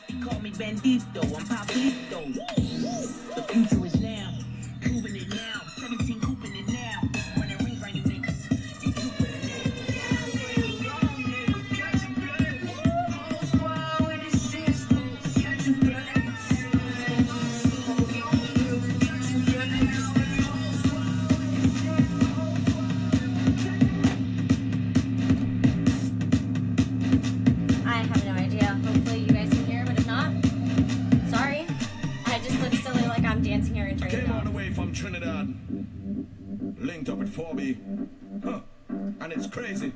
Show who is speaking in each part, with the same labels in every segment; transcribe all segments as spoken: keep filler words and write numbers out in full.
Speaker 1: They call me Bandito, I'm Pablito. The future is now, proving it now. seventeen cooping it now. Running rings on you niggas, you Jupiter
Speaker 2: I have no idea. Hopefully you guys can hear, but if not, sorry. I just look silly like I'm dancing here in Trinidad.
Speaker 3: Came all the way from Trinidad, linked up with four B, huh? And it's crazy.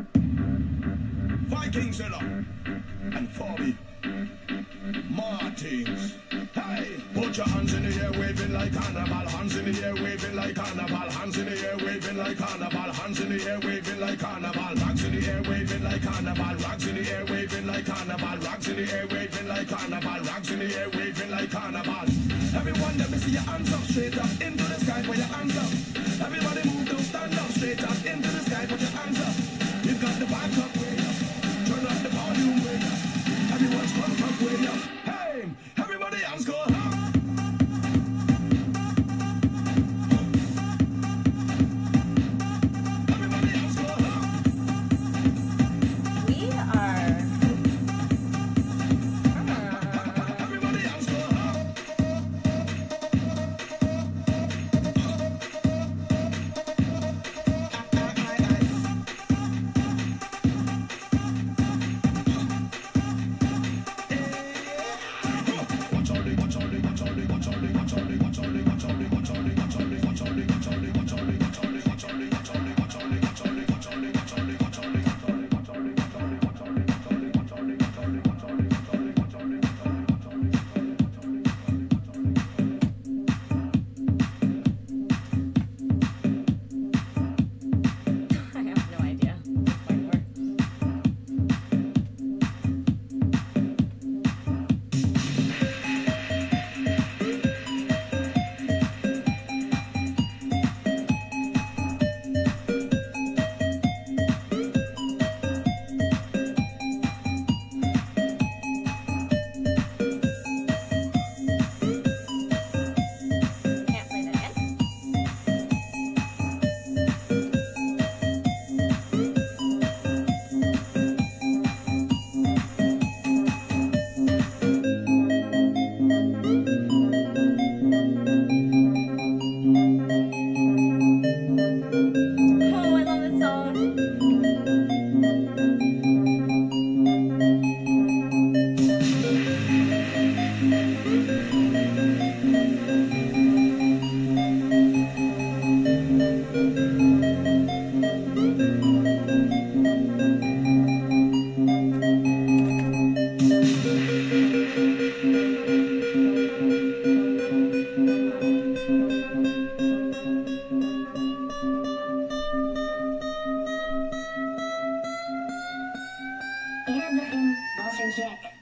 Speaker 3: Viking Zilla and four B, Martins. Hey, put your hands in the air, waving like carnival. Hands in the air, waving like carnival. Hands in the air, waving like carnival. Hands in the air, waving like carnival. Rags in the air, waving like carnival. Rags in the air, waving like carnival. Rags in the air, waving like carnival. Rags in the air, waving like carnival. Everyone, let me see your hands up, straight up into the sky. Put your hands up. Everybody move, don't stand up, straight up into the sky. Put your hands up. We've got the vibes up, way up. Turn up the volume, way up. Everyone's crunk up, way up. Hey, everybody, hands go up.
Speaker 2: We are. I have no idea. This might work. Can't play that again. Oh, I love this song.
Speaker 4: Air button, buzzer check.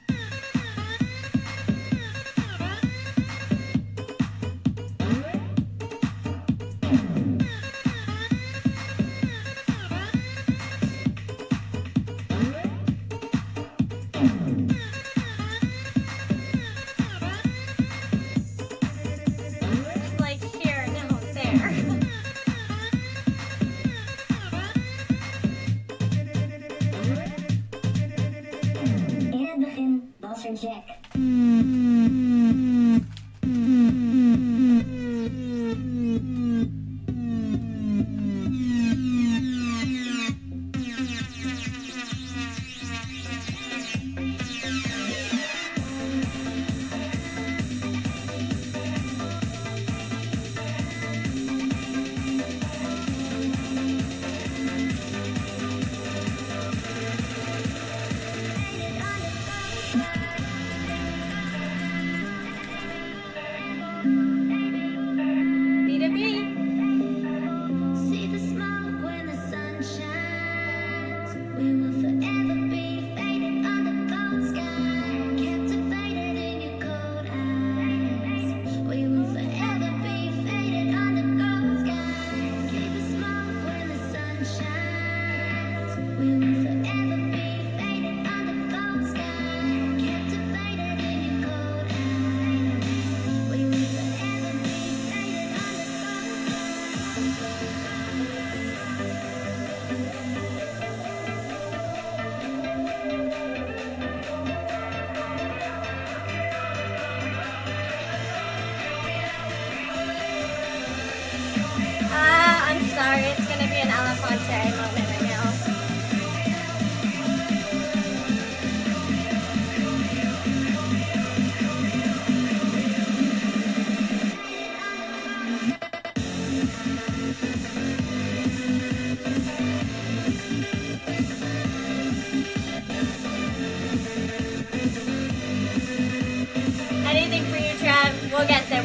Speaker 2: Like here, no, there.
Speaker 4: Air button, buzzer check.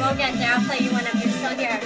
Speaker 2: We'll get there. I'll play you one if you're still here.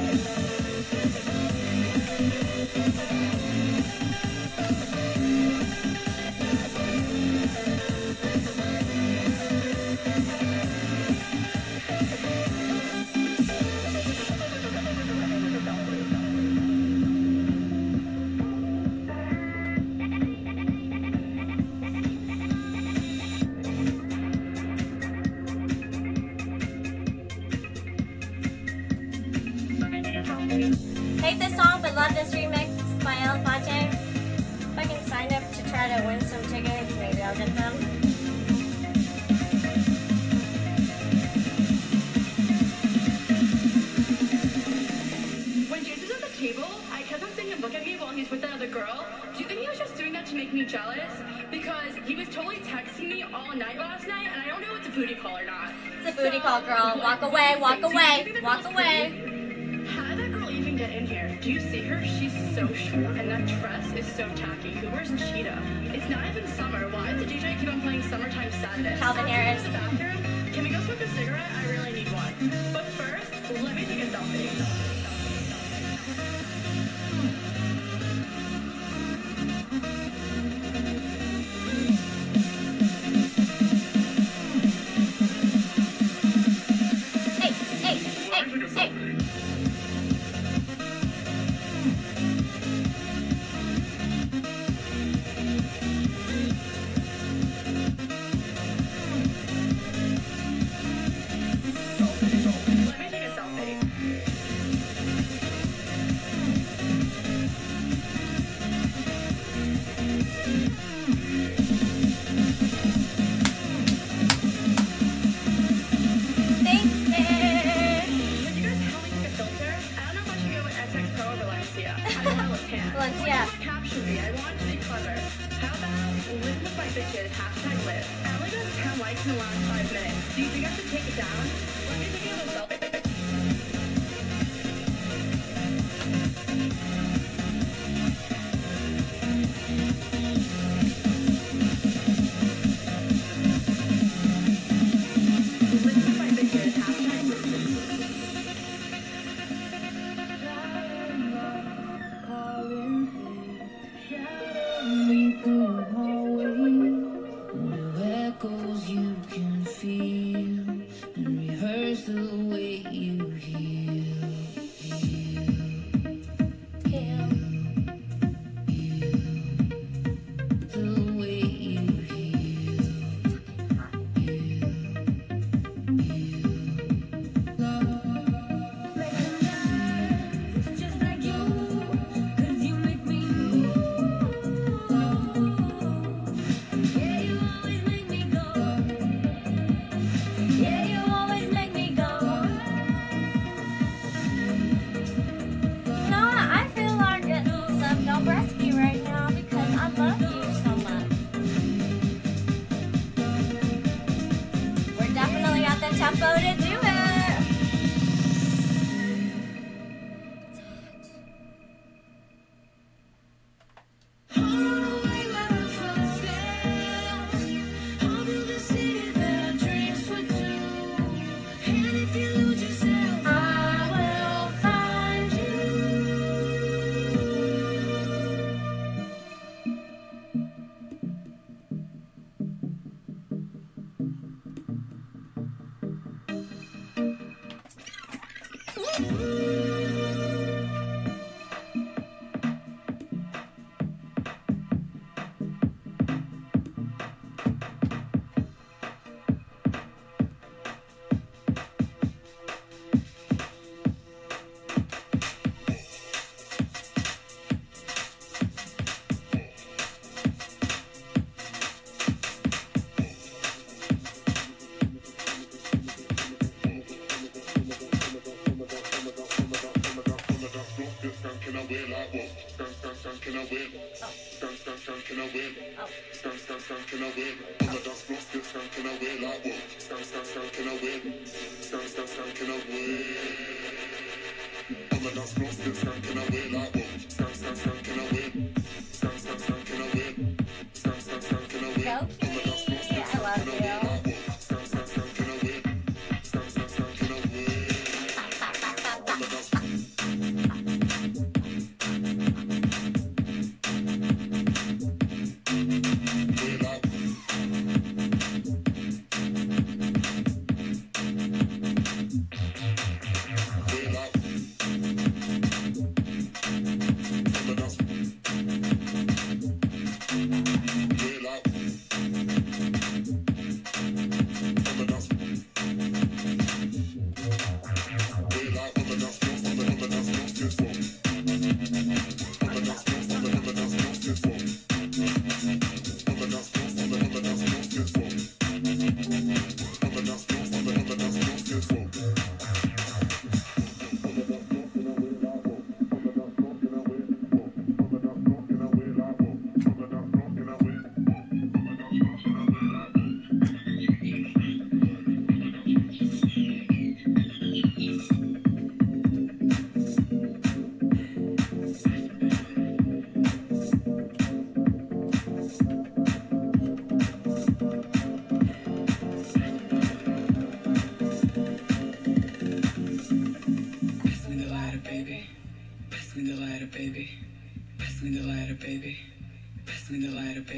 Speaker 2: Hate this song, but love this remix by Elefante. If I can sign up to try to win some tickets, maybe I'll get them.
Speaker 5: When Jason was at the table, I kept on seeing him look at me while he's with that other girl. Do you think he was just doing that to make me jealous? Because he was totally texting me all night last night, and I don't know if it's a booty call or not.
Speaker 2: It's a booty call, girl. Walk away, walk away, walk away.
Speaker 5: How did that girl even get in here? Do you see her? She's so short, and that dress is so tacky. Who wears cheetah? It's not even summer. Why does the D J keep on playing Summertime Sadness?
Speaker 2: Calvin Harris.
Speaker 5: In the bathroom? Can we go smoke a cigarette? I really need one. But first, let me take a selfie.
Speaker 2: Valencia.
Speaker 5: Caption me. I want to be clever. How about live with my bitches, hashtag live. I only got ten likes in the last five minutes. Do you think I should take it down? Let me take it myself.
Speaker 2: Tempo to do it.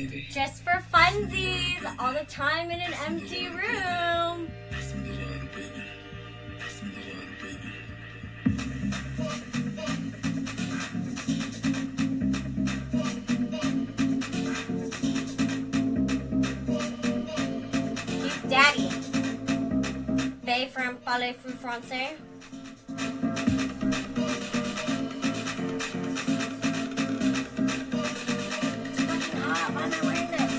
Speaker 1: baby.
Speaker 2: Just for funsies, all the time in an empty room. He's Daddy. They from Parlez-vous Français? Why am I wearing this?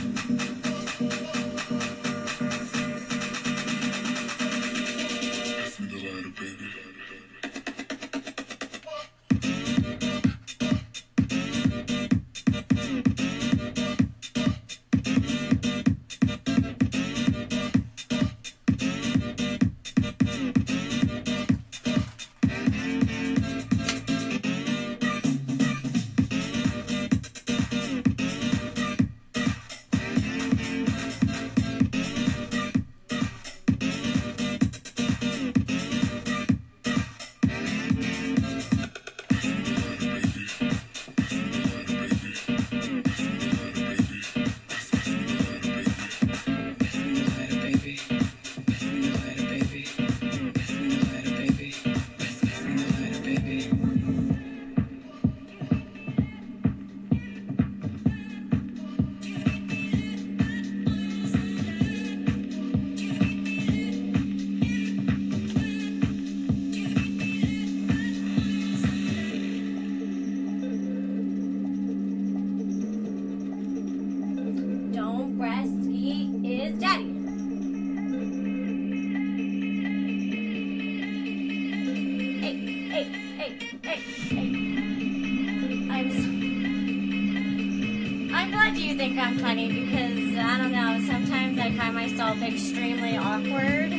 Speaker 2: I'm funny because, I don't know, sometimes I find myself extremely awkward.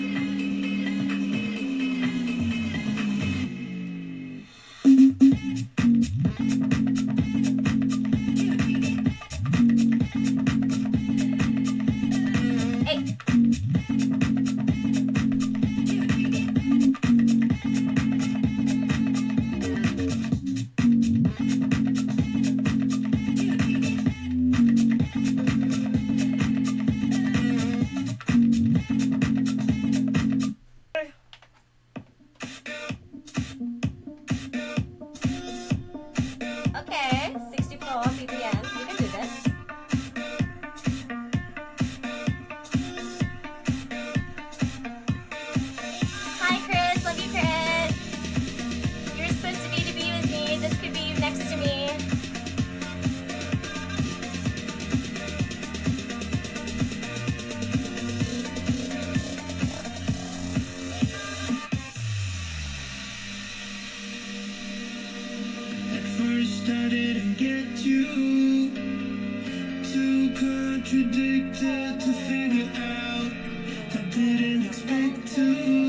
Speaker 3: Contradicted to figure out, I didn't expect to.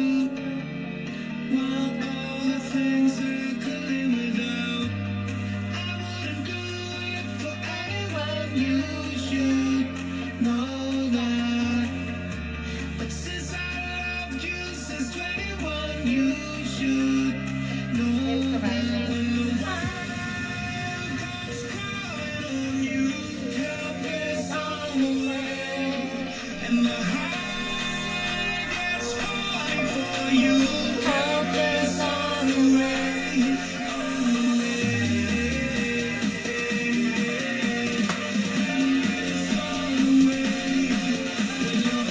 Speaker 3: Want all the things circling without, I wouldn't do it for anyone. You should know that. But since I loved you since twenty-one, you should know that. When the world goes crying on you, help is on the way, and the high gets falling for you. Help is on the way, on the way. Help is on the way. When your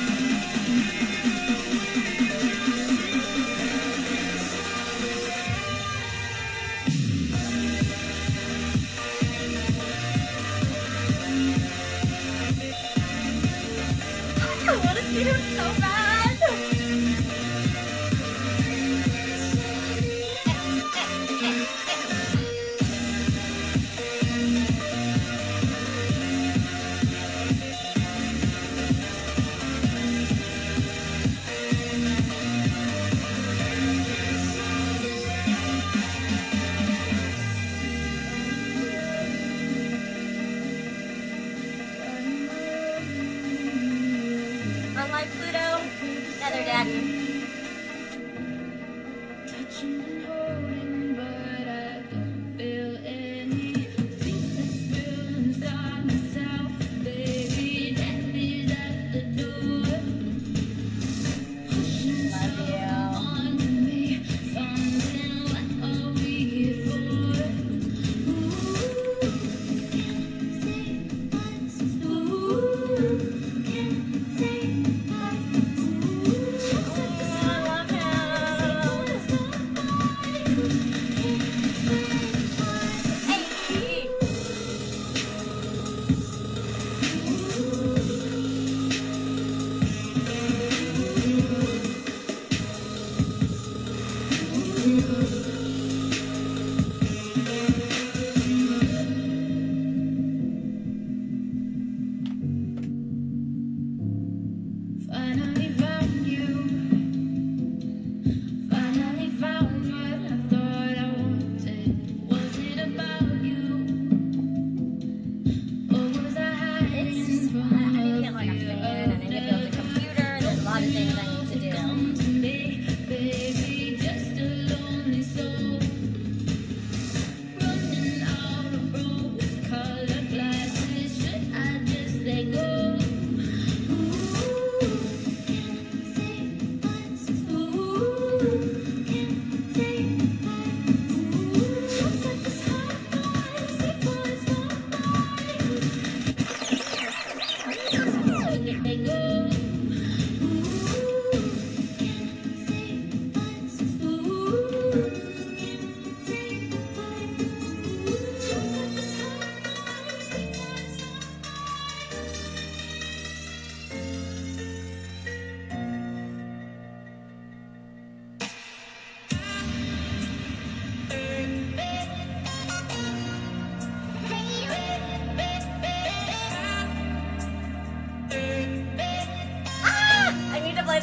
Speaker 2: I want to see him so bad. Unlike Pluto, another daddy.
Speaker 5: Touching and holding, but I don't feel anything that's built inside myself.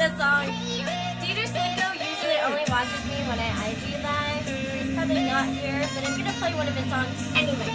Speaker 2: this song. Dieter Slinko usually only watches me when I I G live. He's probably not here, but I'm gonna play one of his songs anyway.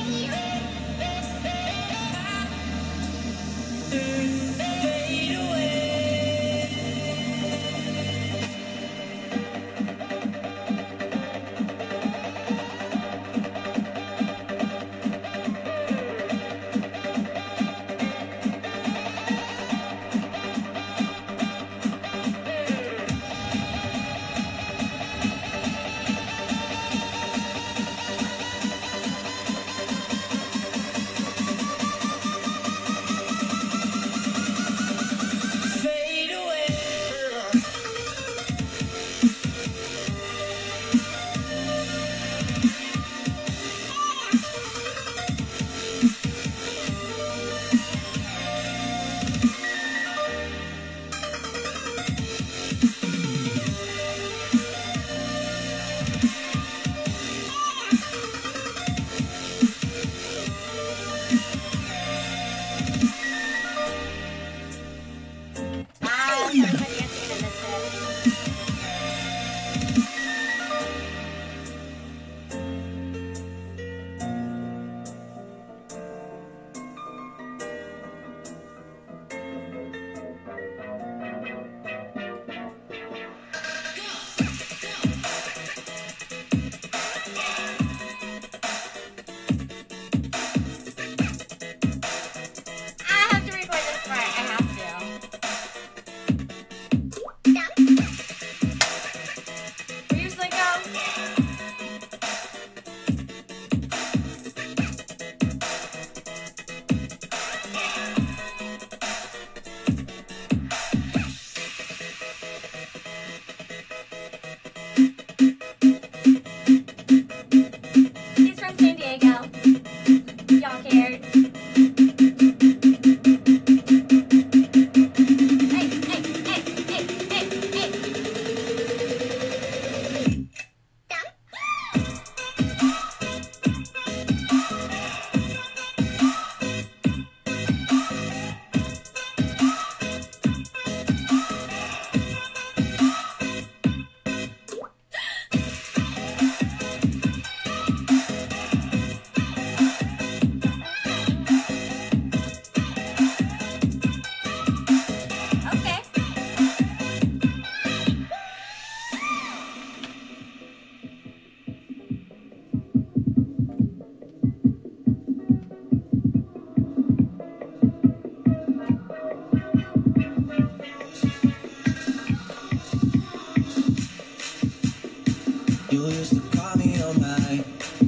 Speaker 1: You used to call me on my.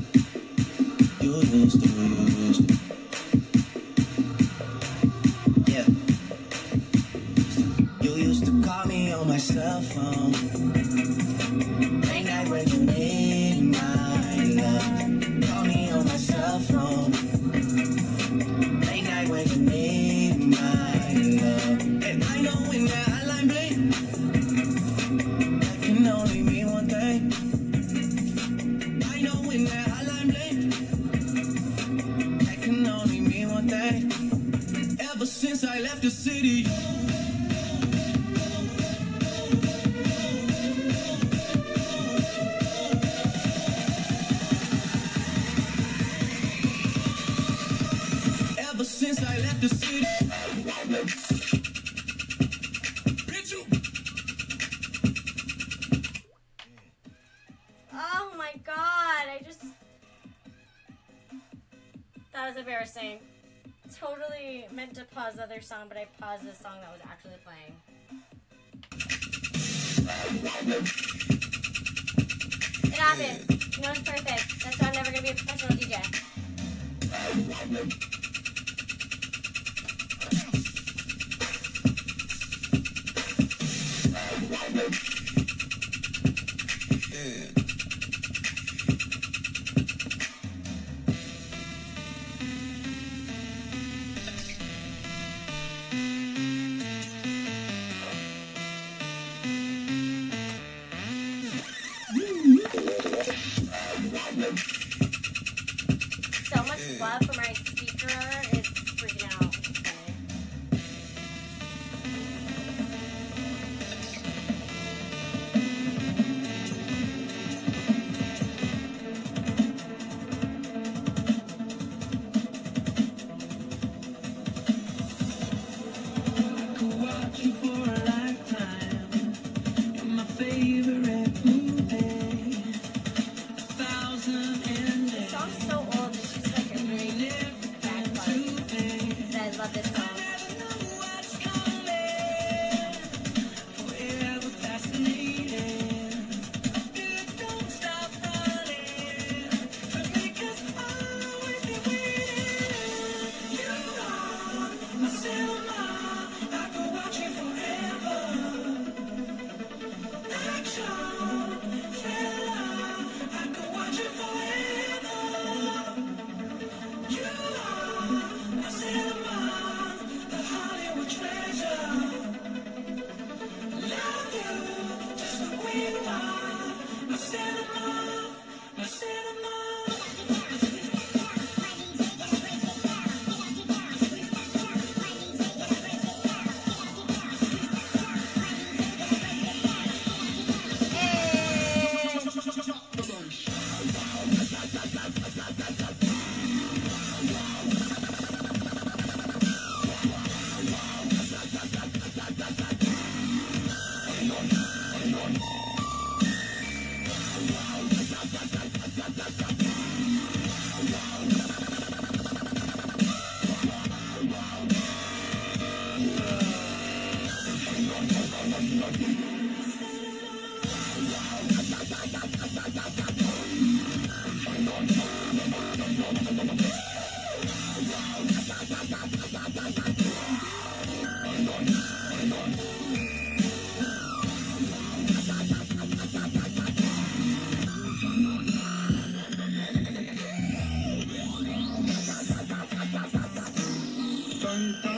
Speaker 1: You used to, you used to. Yeah. You used to call me on my cell phone. Late night when you need my love. Call me on my cell phone. Late night when you need my love. And I know when that hotline bling, that can only mean one thing. I know when that hotline bling, that can only mean one thing. Ever since I left the city, ever since I left the city.
Speaker 2: Oh my god, I just... That was embarrassing. Totally meant to pause the other song, but I paused this song that was actually playing. It happens. No one's perfect. That's why I'm never gonna be a professional D J. So much love for my speaker, it's freaking out. It's funny.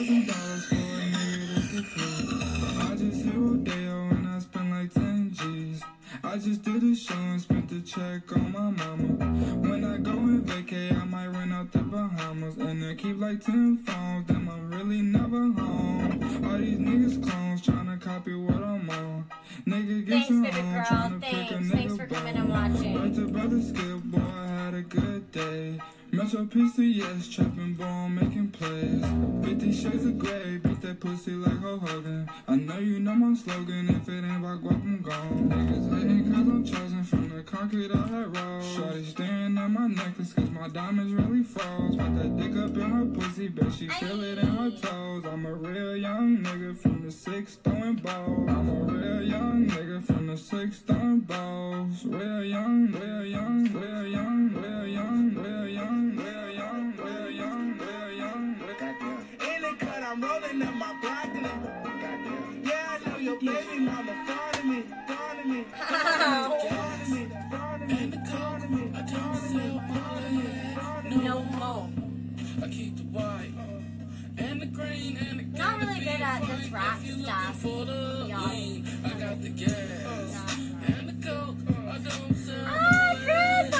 Speaker 6: some dollars for a nigga to get free. I just hit Rodeo and I spent like ten G's. I just did a show and spent the check on my mama. When I go and vacay, I might rent out the Bahamas. And I keep like ten phones, then I'm really never home. All these niggas clones tryna copy what I'm on. Nigga get
Speaker 2: Thanks,
Speaker 6: some
Speaker 2: baby
Speaker 6: home,
Speaker 2: girl.
Speaker 6: tryna pick a
Speaker 2: Thanks.
Speaker 6: nigga
Speaker 2: Thanks for coming and
Speaker 6: bone.
Speaker 2: watching.
Speaker 6: Right to brother Skip, boy, I had a good day. Metro P C, yes, trapping boy, I'm making plays. Fifty shades of gray, beat that pussy like Ho Hogan. I know you know my slogan, if it ain't about guap, I'm gone. Niggas hating cause I'm chosen from the concrete of that road. Shorty staring at my necklace cause my diamonds really froze. Put that dick up in her pussy, bet she feel it in her toes. I'm a real young nigga from the six throwing balls. I'm a real young nigga from the six throwing balls. Real young, real young, real young, real young, real young. Real young, real young, real young, real young.
Speaker 1: In the cut, I'm rolling up my broccoli. Goddamn. Yeah, I know your baby mama fond of me, fond of me, fond of me, fond of me, fond of me, fond of me.
Speaker 2: No more.
Speaker 7: I keep the white and the green and the
Speaker 2: Not really good at this rap stuff. Y'all.
Speaker 7: I got the gas and the coke. I don't sell
Speaker 2: Ah, Chris!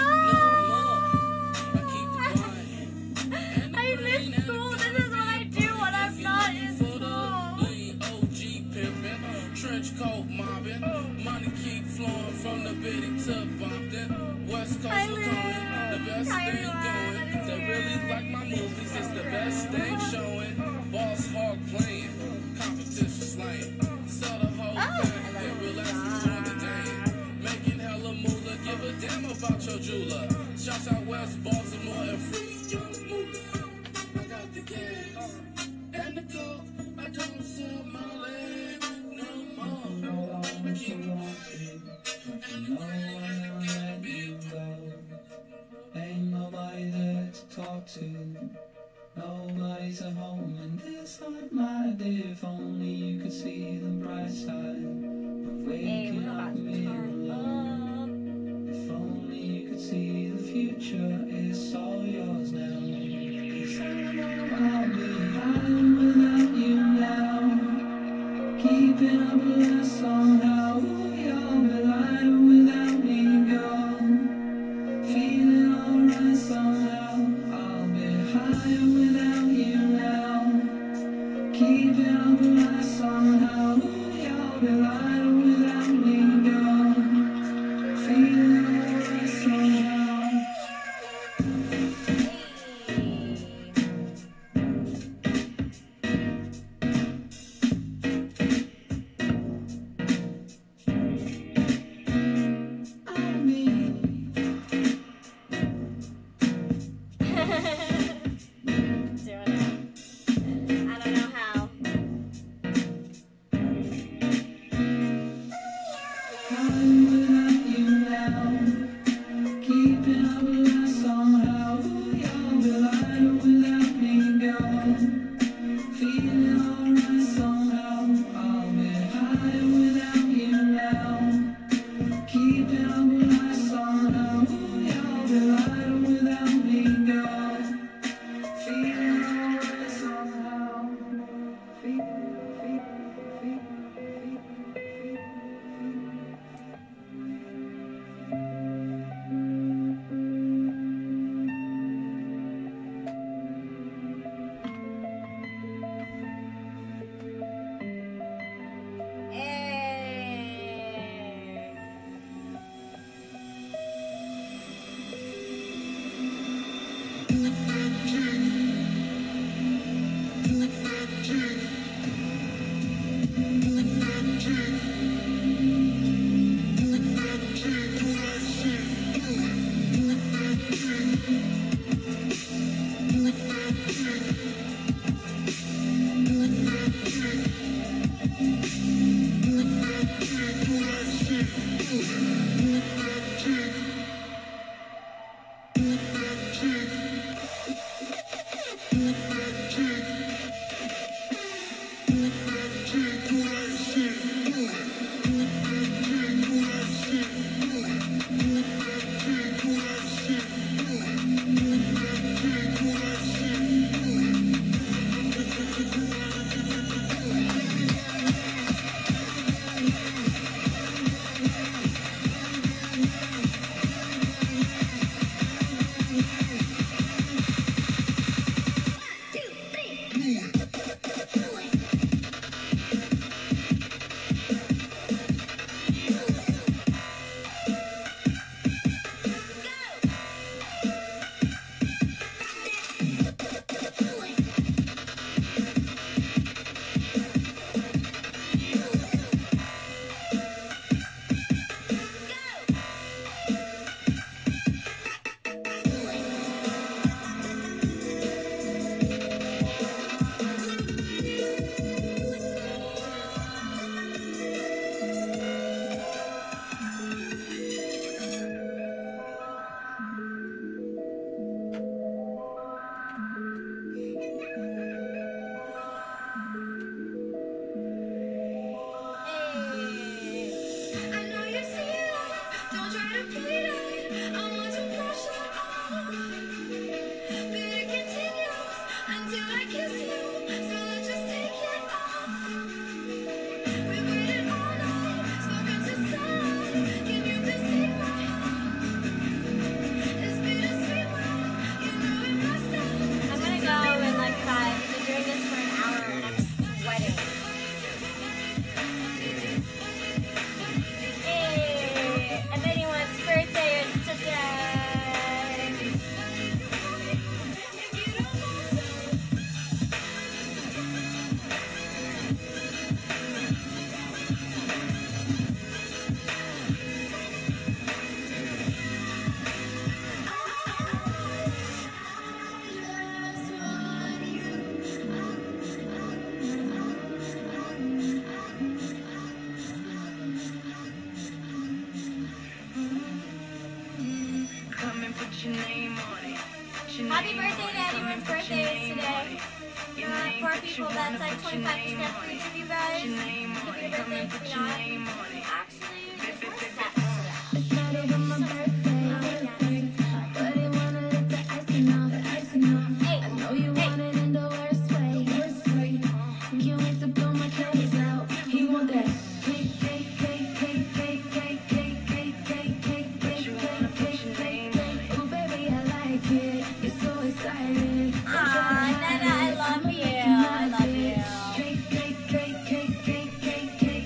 Speaker 7: I
Speaker 2: miss school. This is what I do when I'm not in school.
Speaker 7: O G pimpin', trench coat mobbing, money keep flowing from the Biddy to Bumpton. West Coast of Tony, the best thing going. They really like my movies, it's the best thing showing. Boss hog playing, competition slaying. Sell the whole thing, then relax before the game. Making hella moolah, give a damn about your jeweler. Shout out West Baltimore and free young moolah. The gas and the coke, I don't sell my leg no more. I keep walking, and the green and the cat be
Speaker 1: Ain't nobody there to talk to. Nobody's at home, and this not my day. If only you could see the bright side of
Speaker 2: Hey,
Speaker 1: waking
Speaker 2: we're
Speaker 1: up
Speaker 2: about to
Speaker 1: made
Speaker 2: turn
Speaker 1: alone.
Speaker 2: up.
Speaker 1: If only you could see the future, it's all yours now. I'll be high without you now. Keeping up with us somehow. You'll be lying without me gone. Feeling alright somehow. I'll be high without you now. Keeping up with us somehow. You'll be lying without me gone. Feeling alright somehow.
Speaker 2: Happy birthday to anyone's birthday is today. Uh, four people, that's like twenty-five percent for each of you guys. Happy birthday, if you're not. Actually, there's more steps to that.
Speaker 8: It's not even my birthday, but I wanna lick the icing off, icing off. I know you want it in the worst way, worst way. Can't wait to blow my candles out. He want that cake, cake, cake, cake, cake, cake, cake, cake, cake, cake, cake, cake, cake, cake. Oh baby, I like it. You're so excited.
Speaker 2: Aw, Nana, I love you. I love you.
Speaker 8: Cake, cake, cake, cake, cake, cake, cake,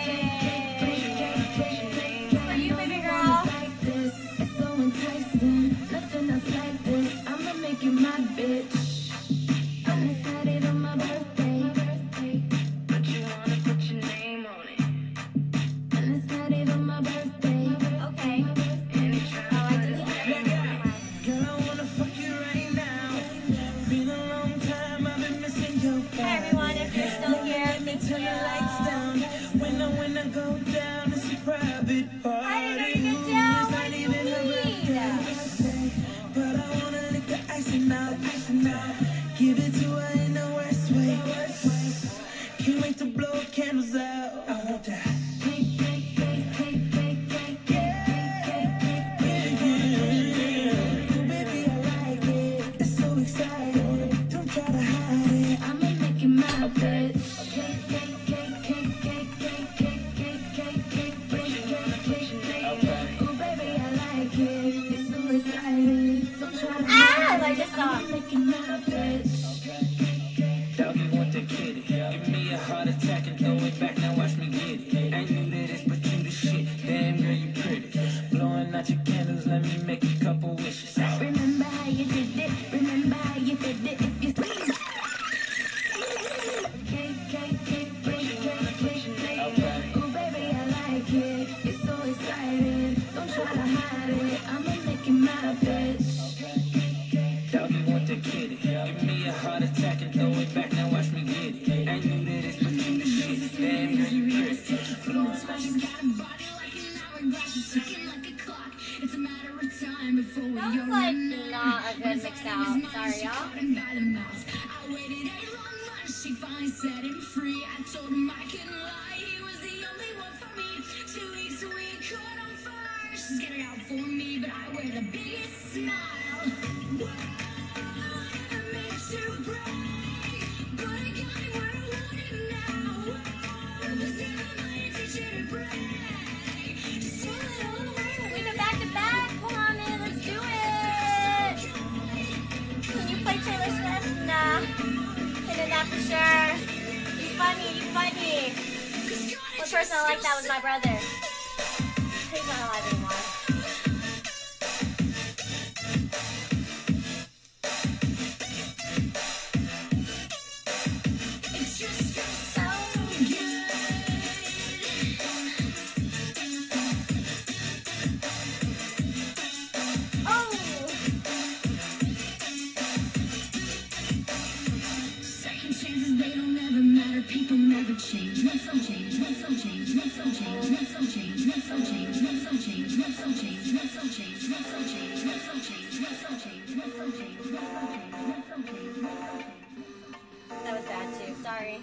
Speaker 2: For you, baby girl.
Speaker 8: like this. It's so enticing. Nothing else like this. I'ma make you my bitch. And it's not even my birthday. But you wanna put your name on it. And it's not even my birthday.
Speaker 2: Okay. Oh, I did it.
Speaker 1: Girl, I wanna fuck you right now. Been a long time, I've been missing your
Speaker 2: Hey everyone, if you're still here, thank you.
Speaker 1: Turn the lights down. When I when I go down, it's a private party.
Speaker 2: I didn't know you get down.
Speaker 1: It's not
Speaker 2: What do you
Speaker 1: even her
Speaker 2: need?
Speaker 1: birthday. But I wanna lick the icing out, icing out. Give it to her in the worst way. Can't wait to blow candles out. I want that.
Speaker 8: Cake, cake, cake, cake, cake, cake, cake, cake, cake, cake, cake.
Speaker 1: Oh, baby, I like it. It's so exciting. Don't try to hide it.
Speaker 8: I'ma make you my bitch. Cake, cake, cake, cake, cake, cake, cake, cake, cake, cake, cake, cake, cake, cake. Oh baby, I like it. You're so excited. Don't try to
Speaker 2: Ah, I like this song.
Speaker 8: I'ma make you my bitch.
Speaker 1: Doggy want the kitty. Give me a heart attack and throw it back. Now watch me get it. Ain't new to this, but you the shit. Damn girl, you pretty. Blowing out your candles, let me make a couple wishes.
Speaker 8: Remember how you did it. Remember how you did it. If you cake, cake, cake, cake, cake, cake, cake. Oh baby, I like it. You're so excited. Don't try to hide it. I'ma make you my bitch.
Speaker 1: Doggy want the kitty. Give me a heart attack and throw it back. Now watch me get it. Ain't new to this, but you the shit. Damn girl, you pretty.
Speaker 2: That was like not a good mix out. Sorry, y'all.
Speaker 8: I waited a long month, she finally set him free. I told him I couldn't lie, he was the only one for me. Two weeks we caught on fire, she's getting out for me, but I wear the biggest smile. Whoa, I meant to break, but I got him where I want him now. Whoa, this is my intention to break. Just tell it all away.
Speaker 2: We go back to back. Come on, man. Let's do it. Can you play Taylor Swift? Nah. Hitting that for sure. You funny. You funny. One person I like that was my brother. He's not alive anymore.
Speaker 8: It's just so good.
Speaker 2: Oh!
Speaker 8: Second chances, they don't ever matter. People never change. Not so change. Not so change. Not so change. Not so change. Not so change. Not so change. Not so change. Not so change. Not so change. Not so change. Not so change. Not so change. Not so change. Not so change.
Speaker 2: That was bad too. Sorry.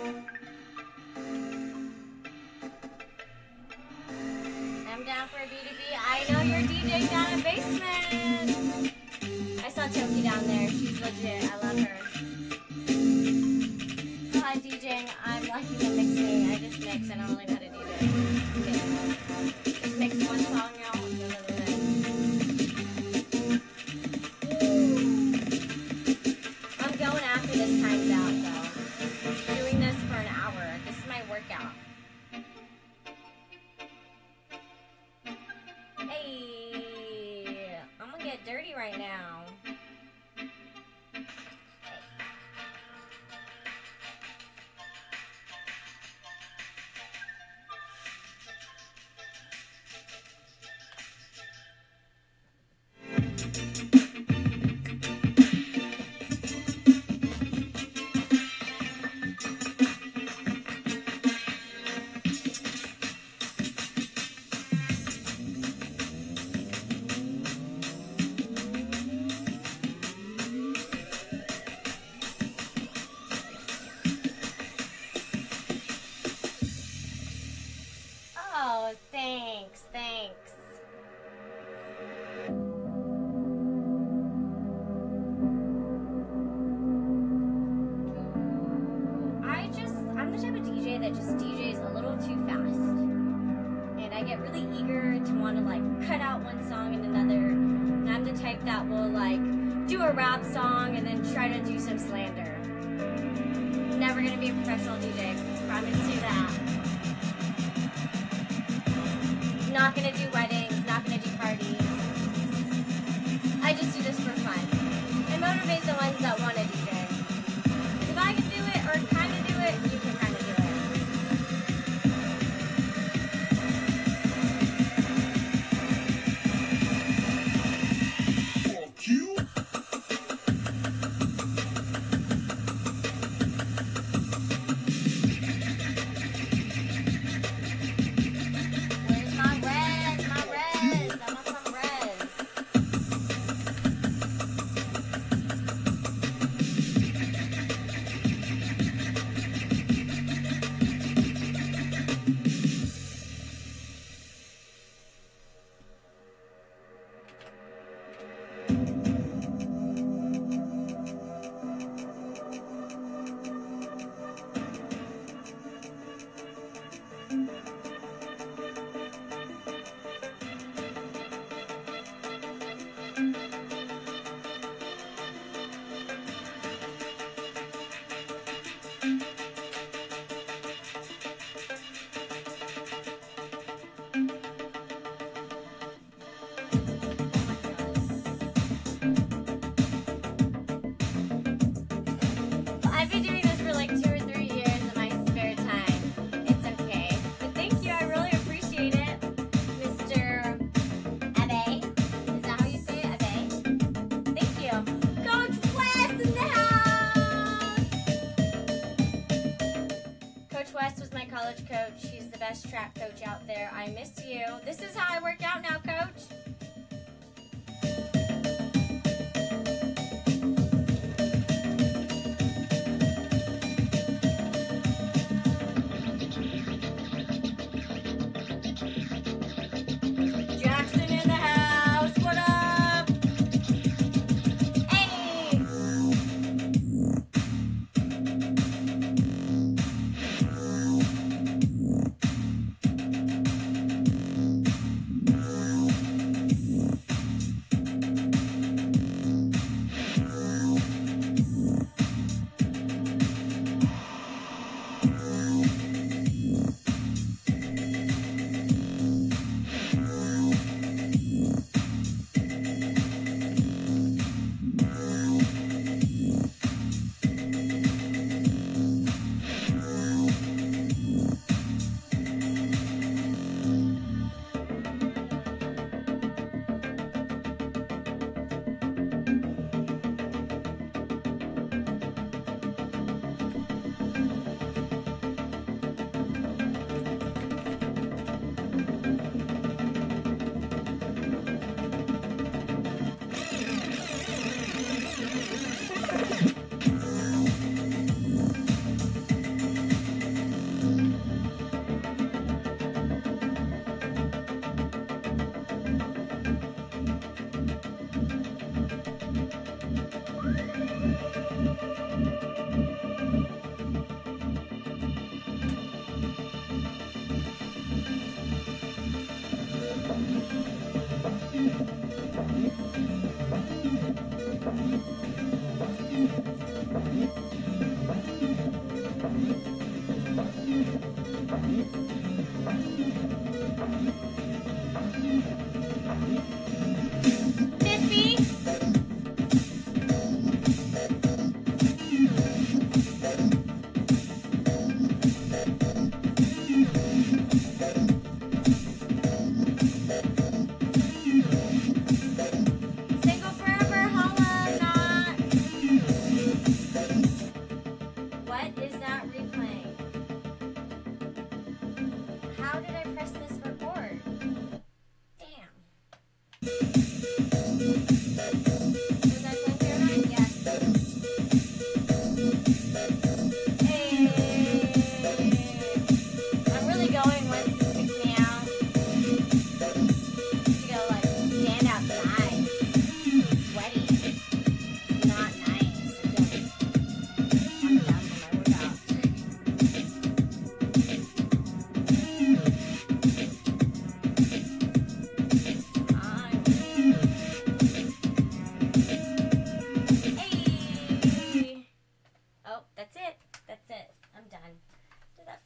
Speaker 2: I'm down for a B two B. I know you're DJing down in basement. I saw Toki down there. She's legit. I love her. Go ahead, DJing. I'm lucky to mixing. I just mix. I don't really know how to do this. Just mix one song out. I'm going after this time's out, though. Doing this for an hour. This is my workout. Hey, I'm gonna get dirty right now. that just D Js a little too fast. And I get really eager to want to like cut out one song and another. And I'm the type that will like do a rap song and then try to do some slander. Never gonna be a professional D J, promise you that. Not gonna do weddings, not gonna do parties. I just do this for fun. And motivate the ones that want to D J. If I can do it or kind of do it, you can kind of do it.
Speaker 3: Fuck you.
Speaker 2: Where's my res? My res. I want some res. I've been doing this for like two or three years in my spare time. It's okay. But thank you, I really appreciate it. Mister Abe. Is that how you say it? Abe? Thank you. Coach West in the house! Coach West was my college coach. He's the best track coach out there. I miss you. This is how I work out now, coach. Jackson in the house. What up? Hey! How did I press this record? Damn.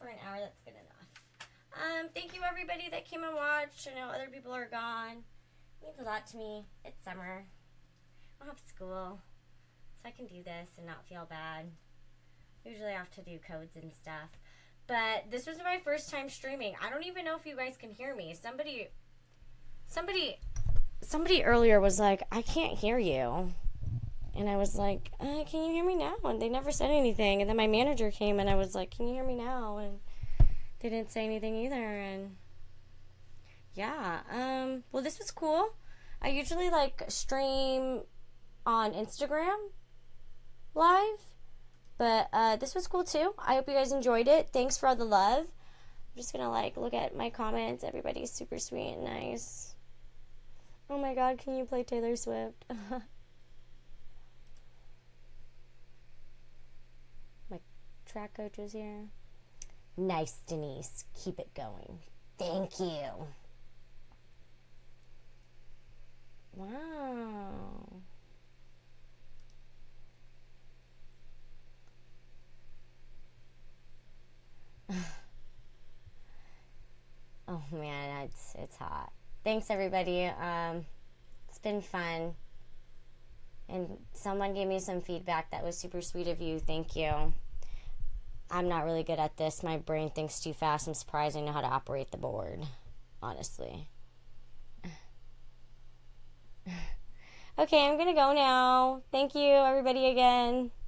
Speaker 2: for an hour, that's good enough. Um, thank you everybody that came and watched. I know other people are gone. It means a lot to me. It's summer. I don't have school, so I can do this and not feel bad. Usually I have to do codes and stuff. But this was my first time streaming. I don't even know if you guys can hear me. Somebody, somebody, somebody earlier was like, I can't hear you. And I was like, uh, can you hear me now? And they never said anything. And then my manager came and I was like, can you hear me now? And they didn't say anything either. And yeah, um, well, this was cool. I usually like stream on Instagram live, but uh, this was cool too. I hope you guys enjoyed it. Thanks for all the love. I'm just gonna like look at my comments. Everybody's super sweet and nice. Oh my god, can you play Taylor Swift? My track coach is here. Nice, Denise. Keep it going. Thank you. Wow. Oh man, it's it's hot. Thanks everybody. Um, it's been fun. And someone gave me some feedback that was super sweet of you. Thank you. I'm not really good at this. My brain thinks too fast. I'm surprised I know how to operate the board. Honestly. Okay, I'm gonna go now. Thank you everybody again.